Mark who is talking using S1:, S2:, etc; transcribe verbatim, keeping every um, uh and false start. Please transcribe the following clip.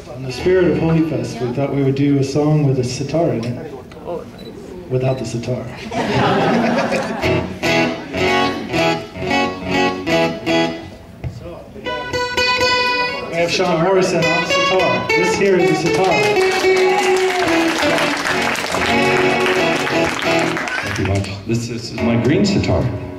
S1: In the spirit of Holifest, we thought we would do a song with a sitar in it.
S2: Oh, nice.
S1: Without the sitar. We have Sean Morrison on the sitar. This here is the sitar.
S3: Thank you much. This is my green sitar.